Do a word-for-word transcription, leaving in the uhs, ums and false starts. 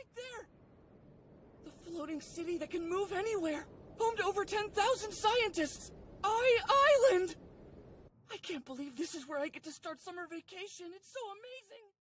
right there! The floating city that can move anywhere! Home to over ten thousand scientists! I Island! I can't believe this is where I get to start summer vacation. It's so amazing!